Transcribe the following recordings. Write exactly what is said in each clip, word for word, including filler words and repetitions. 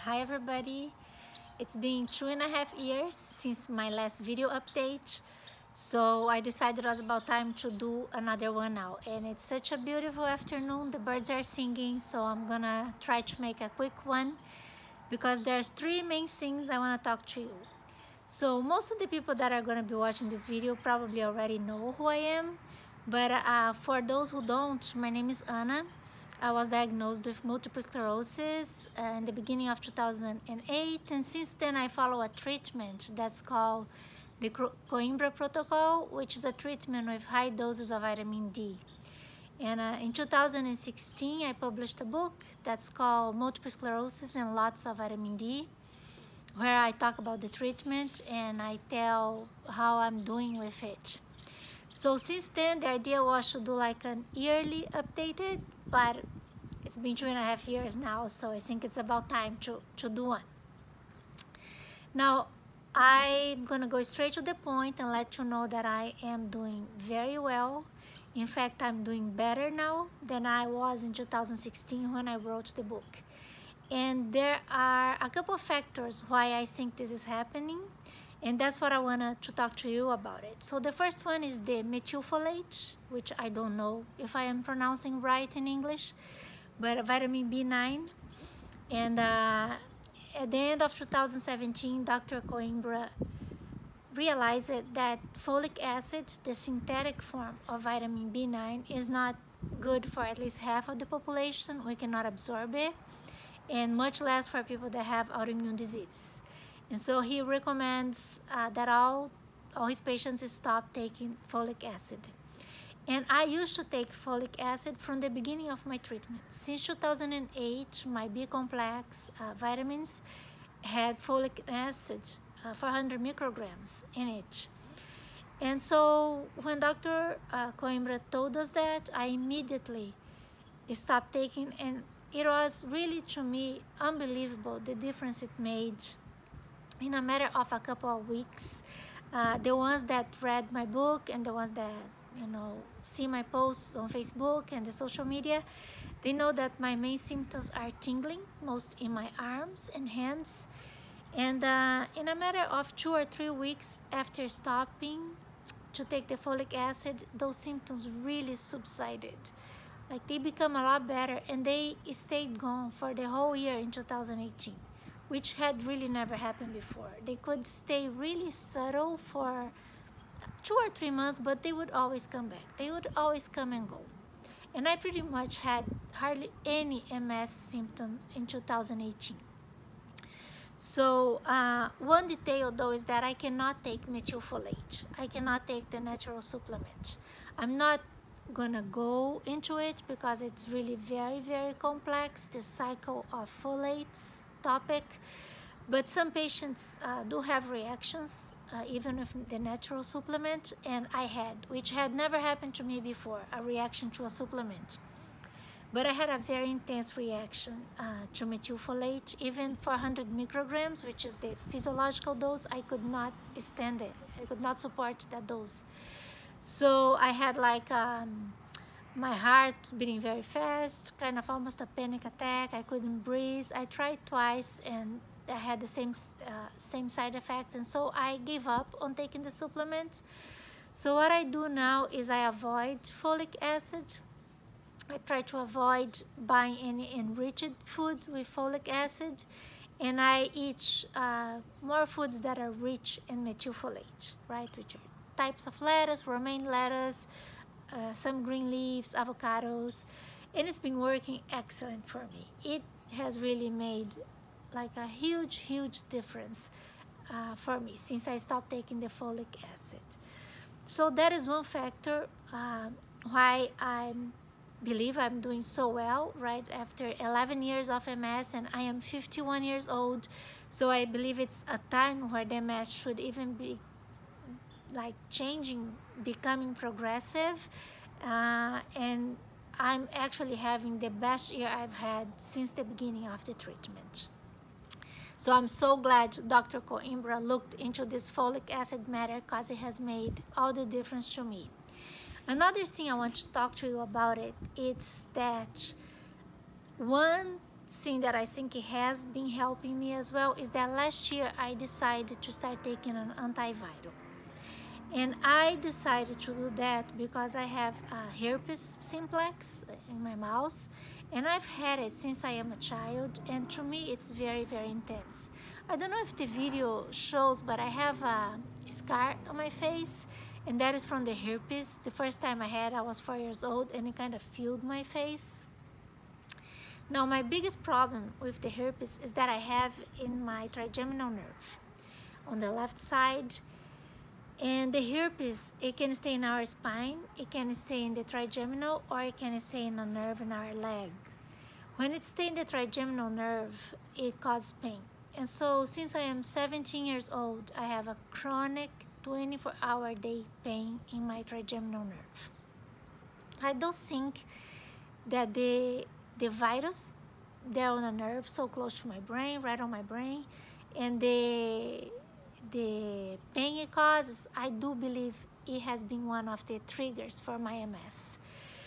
Hi everybody, it's been two and a half years since my last video update, so I decided it was about time to do another one now. And it's such a beautiful afternoon, the birds are singing, so I'm gonna try to make a quick one because there's three main things I want to talk to you. So most of the people that are going to be watching this video probably already know who I am, but uh, for those who don't, my name is Ana. I was diagnosed with multiple sclerosis uh, in the beginning of two thousand eight, and since then I follow a treatment that's called the Coimbra Protocol, which is a treatment with high doses of vitamin D. And uh, in two thousand sixteen, I published a book that's called Multiple Sclerosis and Lots of Vitamin D, where I talk about the treatment and I tell how I'm doing with it. So since then, the idea was to do like an yearly updated, but it's been two and a half years now, so I think it's about time to, to do one. Now, I'm gonna go straight to the point and let you know that I am doing very well. In fact, I'm doing better now than I was in two thousand sixteen when I wrote the book. And there are a couple of factors why I think this is happening, and that's what I want to talk to you about it. So the first one is the methylfolate, which I don't know if I am pronouncing right in English, but vitamin B nine. And uh, at the end of two thousand seventeen, Doctor Coimbra realized that folic acid, the synthetic form of vitamin B nine, is not good for at least half of the population. We cannot absorb it, and much less for people that have autoimmune disease. And so he recommends uh, that all, all his patients stop taking folic acid. And I used to take folic acid from the beginning of my treatment. Since two thousand eight, my B complex uh, vitamins had folic acid, uh, four hundred micrograms in it. And so when Doctor Uh, Coimbra told us that, I immediately stopped taking, and it was really, to me, unbelievable the difference it made in a matter of a couple of weeks. Uh, the ones that read my book and the ones that, you know, see my posts on Facebook and the social media, they know that my main symptoms are tingling, most in my arms and hands. And uh, in a matter of two or three weeks after stopping to take the folic acid, those symptoms really subsided. Like, they become a lot better, and they stayed gone for the whole year in two thousand eighteen, which had really never happened before. They could stay really subtle for two or three months, but they would always come back. They would always come and go. And I pretty much had hardly any M S symptoms in two thousand eighteen. So uh, one detail though is that I cannot take methylfolate. I cannot take the natural supplement. I'm not gonna go into it because it's really very, very complex, the cycle of folates topic. But some patients uh, do have reactions uh, even with the natural supplement, and I had, which had never happened to me before, a reaction to a supplement. But I had a very intense reaction uh, to methylfolate. Even four hundred micrograms, which is the physiological dose, I could not stand it. I could not support that dose. So I had like um, my heart beating very fast, kind of almost a panic attack. I couldn't breathe. I tried twice and I had the same, uh, same side effects, and so I gave up on taking the supplement. So what I do now is I avoid folic acid. I try to avoid buying any enriched foods with folic acid, and I eat uh, more foods that are rich in methylfolate, right, which are types of lettuce, romaine lettuce, uh, some green leaves, avocados, and it's been working excellent for me. It has really made like a huge, huge difference uh, for me since I stopped taking the folic acid. So that is one factor um, why I believe I'm doing so well right after eleven years of M S, and I am fifty-one years old, so I believe it's a time where the M S should even be like changing, becoming progressive, uh, and I'm actually having the best year I've had since the beginning of the treatment. So I'm so glad Doctor Coimbra looked into this folic acid matter, because it has made all the difference to me. Another thing I want to talk to you about it, it's that one thing that I think it has been helping me as well is that last year I decided to start taking an antiviral. And I decided to do that because I have uh, herpes simplex in my mouth, and I've had it since I am a child, and to me it's very, very intense. I don't know if the video shows, but I have a scar on my face, and that is from the herpes. The first time I had, I was four years old, and it kind of filled my face. Now, my biggest problem with the herpes is that I have in my trigeminal nerve on the left side. And the herpes, it can stay in our spine, it can stay in the trigeminal, or it can stay in a nerve in our leg. When it stays in the trigeminal nerve, it causes pain. And so since I am seventeen years old, I have a chronic twenty-four hour day pain in my trigeminal nerve. I don't think that the, the virus, they're on a nerve so close to my brain, right on my brain, and the the pain it causes, I do believe it has been one of the triggers for my M S.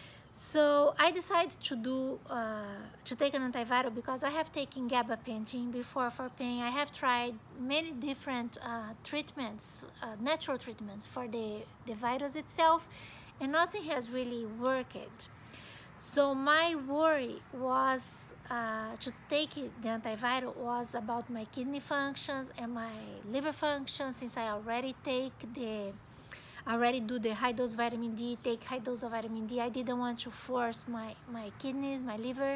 So I decided to do uh, to take an antiviral because I have taken gabapentin before for pain. I have tried many different uh, treatments, uh, natural treatments for the, the virus itself, and nothing has really worked. So my worry was Uh, to take it, the antiviral was about my kidney functions and my liver functions, since I already take the, already do the high dose vitamin D, take high dose of vitamin D. I didn't want to force my, my kidneys, my liver.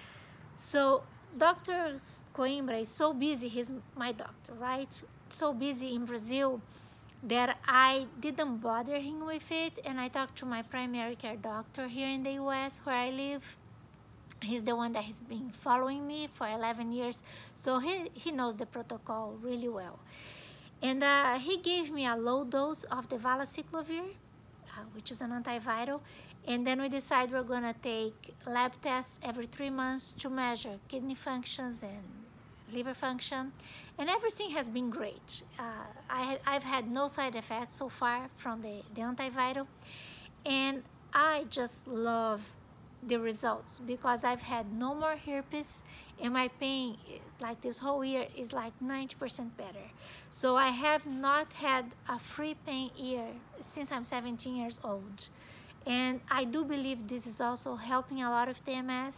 So Doctor Coimbra is so busy, he's my doctor, right? So busy in Brazil that I didn't bother him with it, and I talked to my primary care doctor here in the U S where I live. He's the one that has been following me for eleven years, so he, he knows the protocol really well. And uh, he gave me a low dose of the valacyclovir, uh, which is an antiviral, and then we decided we're gonna take lab tests every three months to measure kidney functions and liver function, and everything has been great. Uh, I, I've had no side effects so far from the, the antiviral, and I just love the results because I've had no more herpes, and my pain, like this whole year, is like ninety percent better. So I have not had a free pain year since I'm seventeen years old. And I do believe this is also helping a lot of the M S,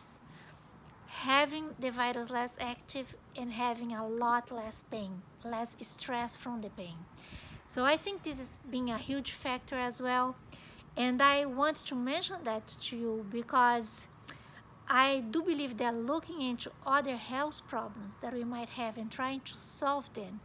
having the virus less active and having a lot less pain, less stress from the pain. So I think this is being a huge factor as well. And I want to mention that to you because I do believe that looking into other health problems that we might have and trying to solve them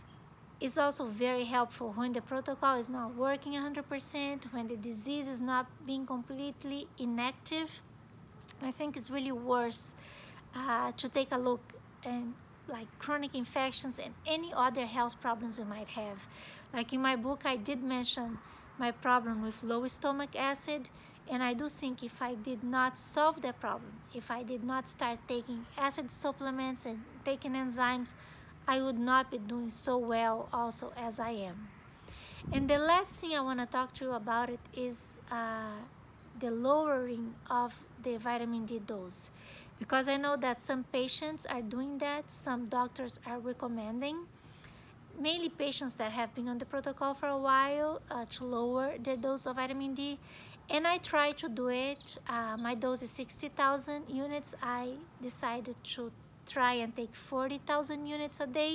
is also very helpful when the protocol is not working one hundred percent, when the disease is not being completely inactive. I think it's really worse uh, to take a look and like chronic infections and any other health problems we might have. Like in my book, I did mention my problem with low stomach acid, and I do think if I did not solve that problem, if I did not start taking acid supplements and taking enzymes, I would not be doing so well also as I am. And the last thing I want to talk to you about it is uh, the lowering of the vitamin D dose, because I know that some patients are doing that, some doctors are recommending, mainly patients that have been on the protocol for a while, uh, to lower their dose of vitamin D. And I try to do it. Uh, my dose is sixty thousand units. I decided to try and take forty thousand units a day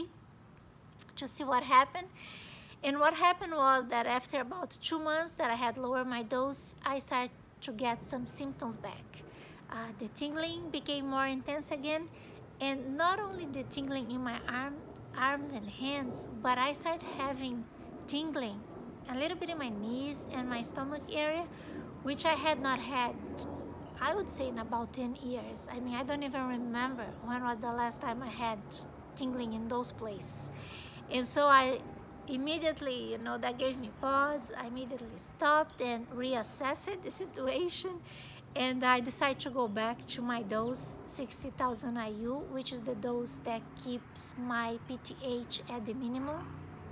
to see what happened. And what happened was that after about two months that I had lowered my dose, I started to get some symptoms back. Uh, the tingling became more intense again, and not only the tingling in my arm, arms and hands, but I started having tingling a little bit in my knees and my stomach area, which I had not had, I would say, in about ten years. I mean, I don't even remember when was the last time I had tingling in those places. And so I immediately, you know, that gave me pause. I immediately stopped and reassessed the situation, and I decided to go back to my dose, sixty thousand I U, which is the dose that keeps my P T H at the minimum.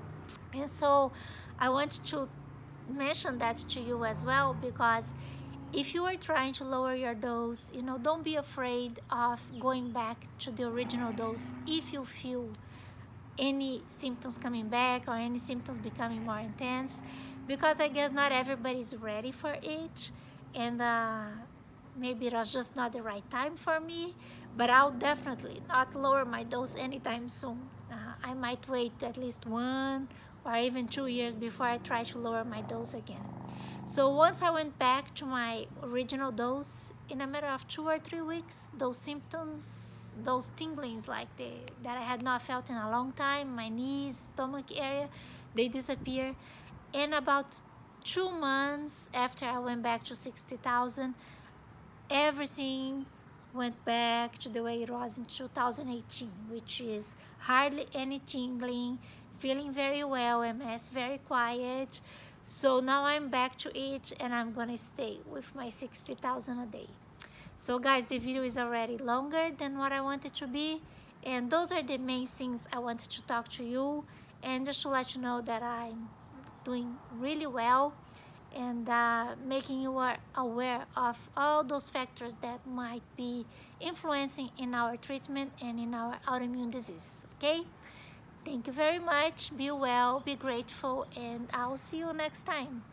And so I want to mention that to you as well, because if you are trying to lower your dose, you know, don't be afraid of going back to the original dose if you feel any symptoms coming back or any symptoms becoming more intense, because I guess not everybody's ready for it, and uh, maybe it was just not the right time for me. But I'll definitely not lower my dose anytime soon. uh, I might wait at least one or even two years before I try to lower my dose again. So once I went back to my original dose, in a matter of two or three weeks, those symptoms, those tinglings like the, that I had not felt in a long time, my knees, stomach area, they disappear. And about two months after I went back to sixty thousand, everything went back to the way it was in two thousand eighteen, which is hardly any tingling, feeling very well, M S very quiet. So now I'm back to it, and I'm gonna stay with my sixty thousand a day. So guys, the video is already longer than what I wanted to be, and those are the main things I wanted to talk to you, and just to let you know that I'm doing really well, and uh, making you aware of all those factors that might be influencing in our treatment and in our autoimmune diseases, okay? Thank you very much. Be well, be grateful, and I'll see you next time.